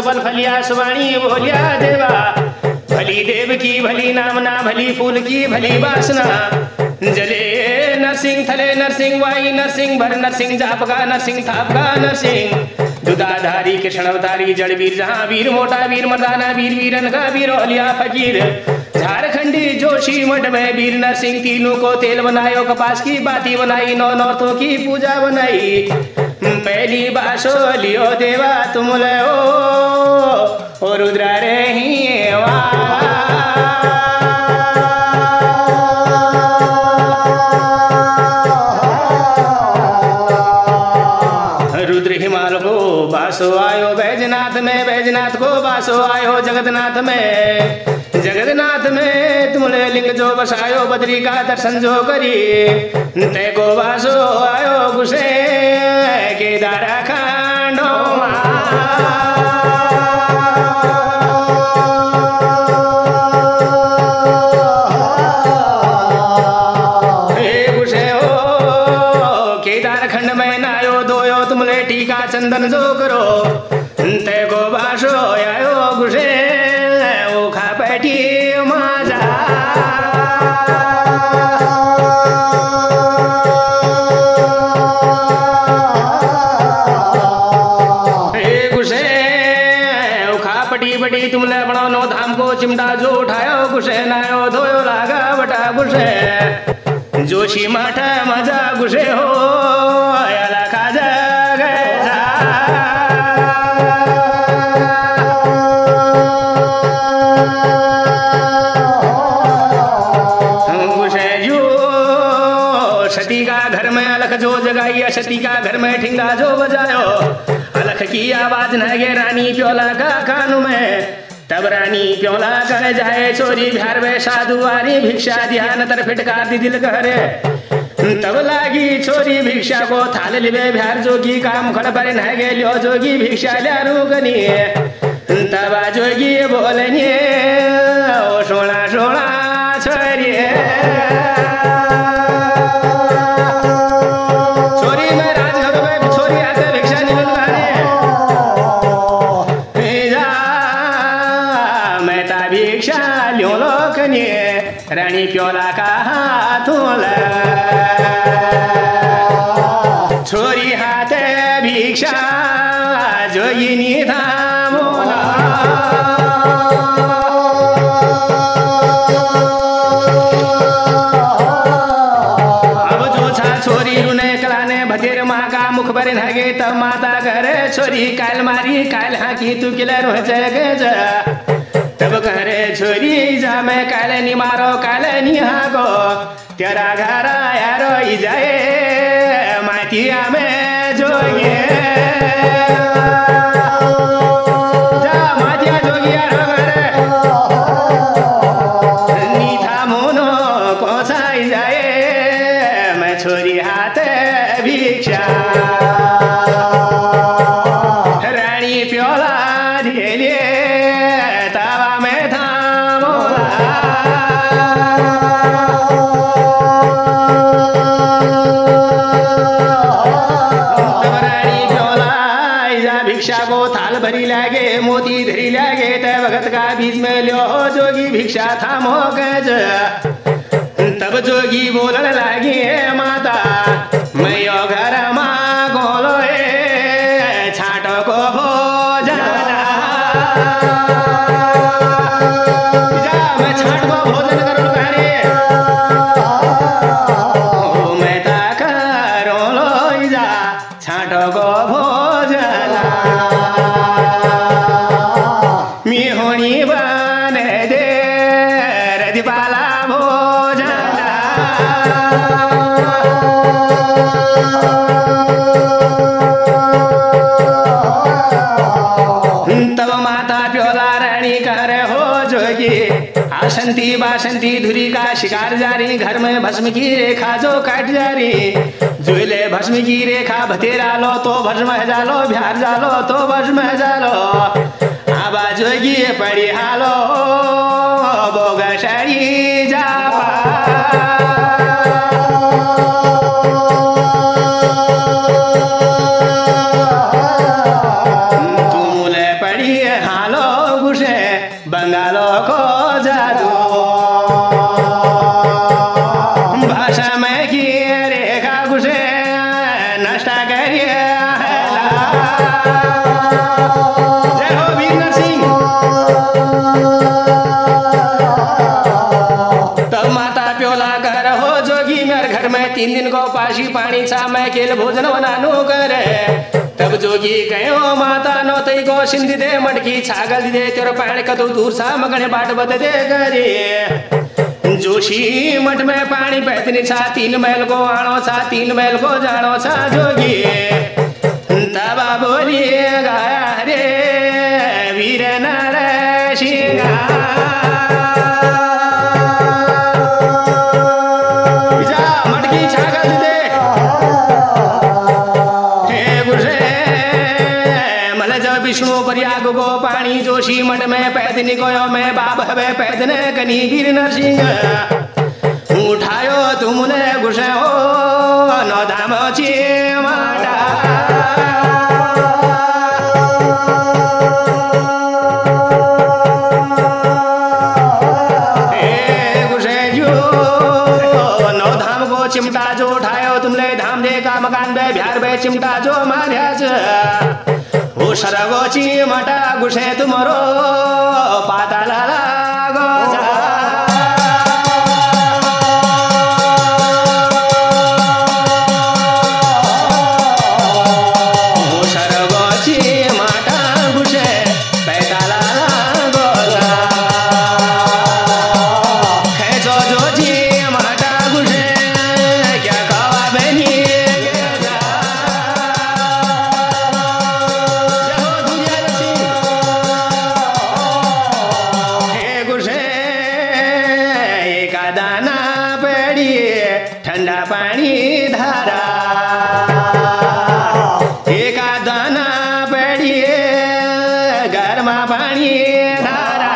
सुबल फलिया सुवाणी बोलिया देवा। भली देव की भली नामना भली फूल की भली वासना। जले नरसिंह थले नरसिंह वाई नरसिंह भर नरसिंह जापगा नरसिंह थापगा नरसिंह। दुदाधारी कृष्ण अवतारी जड़ वीर जहां वीर मोटा वीर मर्दाना वीर वीरन का वीर औलिया फकीर। झारखंडी जोशी मठ में वीर नरसिंह तीनों को तेल बनायो कपास की बाती बनाई नौ नौतों की पूजा बनाई। पहली बासो लियो देवा तुम ले ओ रुद्र रे ही रुद्र हिमाल को बासो आयो बैजनाथ में बैजनाथ को बासो आयो जगन्नाथ में जगन्नाथ में तुमने लिंग जो बसायो बद्री का दर्शन जो करी। ते को बासो आयो गुसे केदारा खांडो गुसे हो केदार खंड में नायो दोयो तुमने टीका चंदन जो करो। ते को बासो आयो गुसे ओ खा बैठी माजा। गुसे उखा पटी बटी तुमने बड़ो नो धाम को चिमटा जो उठायो गुसे नायो धोयो लागा बटा गुसे। जोशी मठ मजा गुसे हो अला खाजा गैसा। सती का घर में अलख जो जगाई सती का घर में ठिंगा जो बजायो। अलख की आवाज न गे रानी प्योला का कान में। तब रानी प्योला कह जाए चोरी बिहार में साधुआरी भिक्षा ध्यान तर फिटकार दी दिल कहरे। तब लागी छोरी भिक्षा को थाल लिबे बिहार जोगी काम खड़ पर न गे लियो जोगी भिक्षा लिया रूगनी। तब जोगी बोलनी ओ सोना सोना छोरी छोरी में राजघर में छोरी आते भिक्षा निकल मैं भिक्षा लियो लोकनी। रानी प्योला का हाथों छोरी हाथे भिक्षा जोगिनी धामोला। अब जो छा छोरी रुने कलाने भतेर माँ का मुख पर नगे तब माता करे छोरी काल मारी काल हाकी तू किले रोह जग तब करे छोरी जा मैं काले नी मारो काले नी हागो। तेरा घर यारो जाए मातिया में जोगे जा मातिया जोगी यारो घरे नीथा मोनो कोसा जाए मैं छोरी हाथ भिक्षा। रानी प्योला ढेले तावा में थामोला। भिक्षा को थाल भरी लागे मोती धरी लागे तय भगत का बीच में लियो जोगी भिक्षा थामो गज। तब जोगी बोलन लागी माता मैं यो घर माँ गोलो छाटो को भोजन मैं छाट को भोजन करो करे मैं ता करो लो जा छाटो को भोजन मिहोनी बन दे रदिपाला भोजन। तब माता प्योला रानी कर हो जोगी आसंती बासंती धुरी का शिकार जारी। घर में भस्म की रेखा जो काट जारी जुले भस्म की रेखा भतेरा लो तो भस्म जालो बिहार जालो तो भस्म जालो। आबा जोगी पड़ी हालो बोगशाड़ी जापा। तुमले पड़ी जोगी मेरे घर में 3 दिन को पाशी पानी छा मैं केल भोजन बनानो करे। तब जोगी कहो माता नो तई को सिंधी दे मटकी छागल दे तेरे पानी का तो दूर सा मगने बाट बद दे करे। जोशी मठ में पानी पैतनी छा 3 मैल को आनो छा 3 मैल को जानो छा जोगी। तबा बोली गाया रे वीर नर सिंह मटकी छागल दे विष्णु प्रयाग को पानी जोशी मठ में पैदनी कोयो में बाप हवे पैदने कनी वीर नरसिंह उठायो तुमने घुसे हो नो धाम ची माटा। चिमटा जो उठायो तुमने धाम दे का मकान बे बिहार बे चिमटा जो मार्या वो सरगोची मटा गुसे तुमरो पाताला लागो वो सरगोची मटा गुसे पैताला लागो खेचो जोची मटा गुसे क्या कवा बनी ठंडा पानी धारा एक दाना पड़िए गर्मा पानी धारा।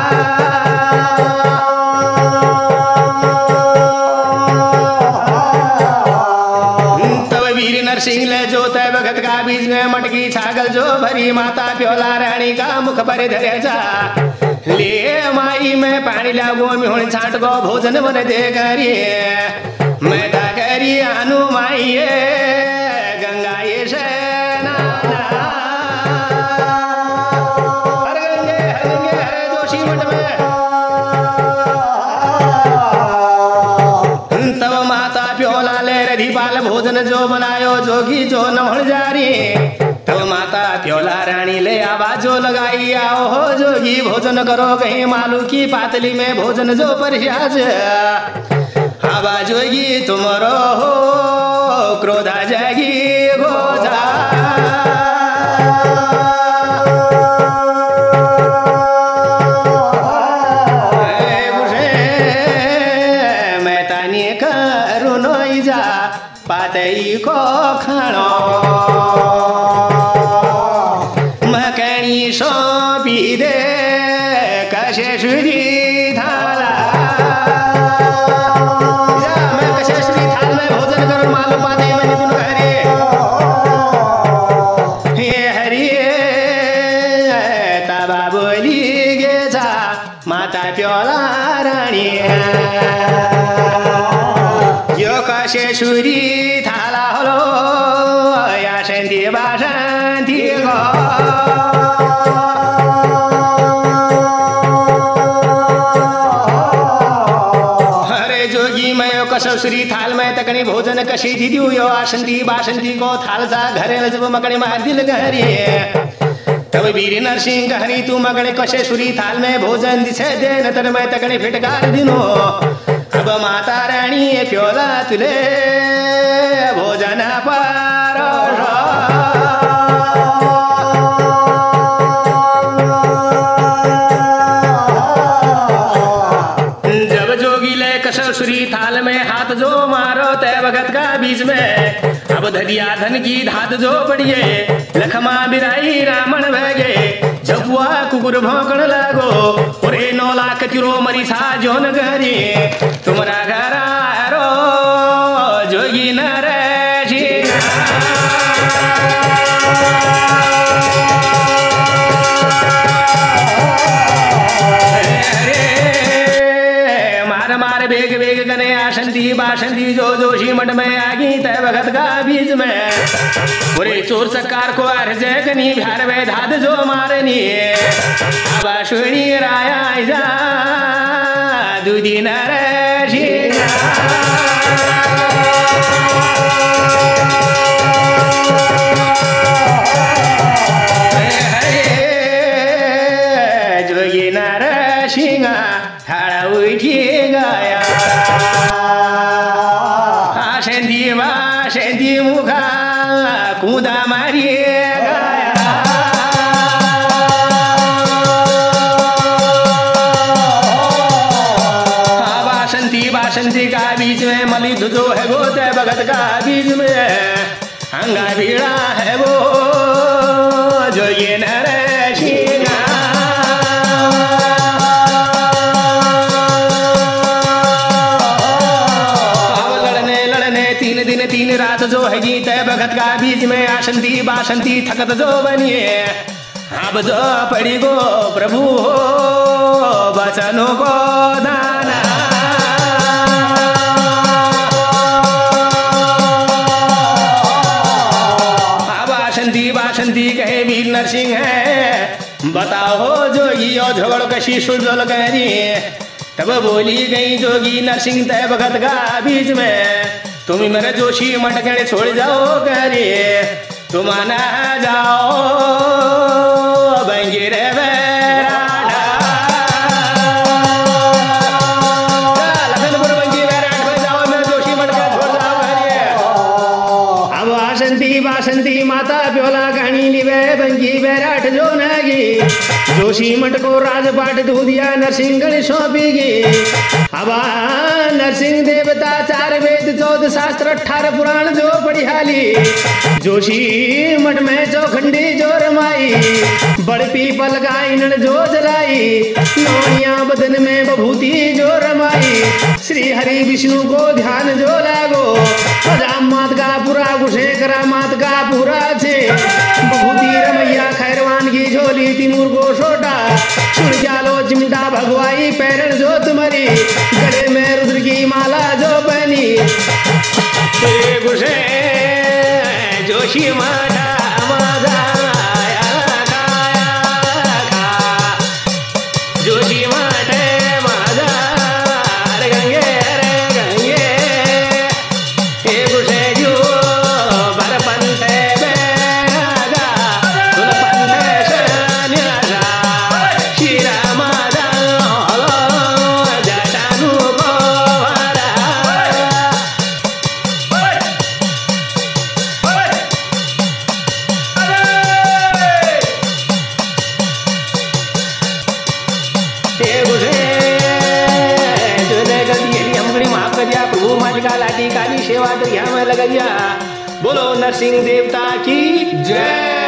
तब वीर नरसिंह ले जो तय भगत का बीज में मटकी छागल जो भरी माता प्योला रानी का मुख पर धरे जा ले माई में पानी लागो मिहुण छाट गो भोजन बन दे करिए मैं ता करी अनु माई गंगा ये हर गंगे हरे जोशी मठ में। तब माता प्योला ले रधिपाल भोजन जो बनायो जोगी जो नमण जारी। तब माता प्योला रानी ले आवाजो लगाई आओ हो जोगी भोजन करो कहीं मालू की पातली में भोजन जो परसाज आवाज होगी तुमरो हो क्रोधा जागी गोजा। मैं तानी करू नोई जा पातई को खानो मकनी सौंपी दे कशेश्वरी थाला माता प्योला रानी यो कशेश्वरी थाला हलो या शांति बाशांति गो हरे जोगी मैं यो कशेश्वरी थाल में तकनी भोजन कशी दी दियो यो आशंति बाशंति को थाल जा घरे जब मकड़ी मार दिल घरे। तब वीर नरसिंह हरी तू मगणे कशेश्वरी थाल में भोजन दिसे देन तर मैं तकने फिटकार दिनो। अब माता रानी प्योला तुले भोजन पारो जब जोगी ले कशेश्वरी थाल में हाथ जो मारो तय भगत का बीच में अब धरिया धन की धात जो पड़िए लखमा बिराई रामण भगे जबुआ कुकुर भौंकण लागो ओरे 9 लाख तिरो मरी सा जोन गरी तुमरा घर आरो जोगी नर मार बेग बेग गने आशंती बाशंती जो जोशी मठ में आगी तय भगत का बीच में पूरे चोर सरकार को अर्जय कनी बिहार में धाद जो मारनी अब सुनी राया जा दुधी नरसिंहा जोगी नरसिंहा थाळा उठी गाया शांती मुखा कुदा मारी गाया बासंती का बीच में मलिद जो है वो तय भगत का बीच में अंगा भीड़ा है वो जो ये नरसिंहा तीन दिन तीन रात जो है गीत है भगत का बीच में आशंती बासंती थकत जो बनिए अब जो पड़ी गो प्रभु हो बचनों को दाना बासंती कहे वीर नरसिंह है बताओ जोगी और झगड़ कशी सुलझोल करी तब बोली गई जोगी नरसिंह तय भगत का बीच में तुम मेरे जोशी मटकने छोड़ जाओ करे तुम आना जाओ बंगी रे लखनपुर बंगी बैराट में जाओ मैं जोशी मटका छोड़ जाओ करे अब बासंती माता प्योला कहानी लिवे बंगी बैराट जो नगी जोशी मठ को राजपाट दूधिया नरसिंह सौंपीगी अब नरसिंह देवता 4 वेद 14 शास्त्र 18 पुराण जो पढ़ियाली जोशी मठ में चौखंडी जो रमाई बड़ पीपल गायन जो जलाई नौनिया बदन में बभूति जो रमाई श्री हरि विष्णु को ध्यान जो लागो मात का पूरा घुसे करा मात का पूरा छे बभूति रमैया खैरवान की झोली तिमूर को छोटा सुन जालो चिमटा भगवाई पैरण जो तुम्हारी गले में रुद्र की माला जो बनी घुसे जोशी माता माता जोशी माते माता गंगे गंगे घुसे जो बरपंथ लाठी काली सेवा तो यहाँ में लग गया बोलो नरसिंह देवता की जय।